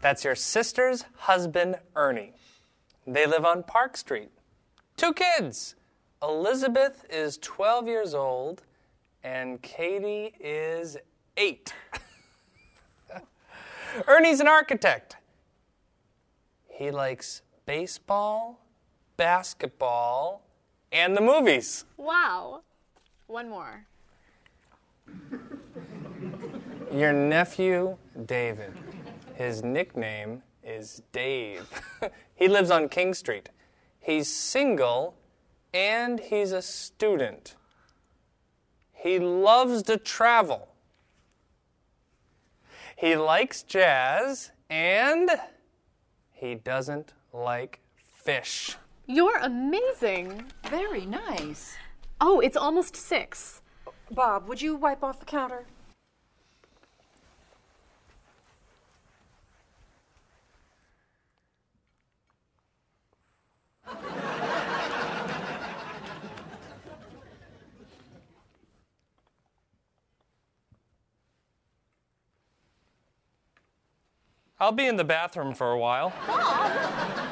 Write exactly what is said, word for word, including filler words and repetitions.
That's your sister's husband, Ernie. They live on Park Street. Two kids. Elizabeth is twelve years old, and Katie is eight. Ernie's an architect. He likes baseball, basketball, and the movies. Wow. One more. Your nephew, David. His nickname is Dave. He lives on King Street. He's single, and he's a student. He loves to travel. He likes jazz, and he doesn't like fish. You're amazing. Very nice. Oh, it's almost six. Bob, would you wipe off the counter? I'll be in the bathroom for a while. Bob!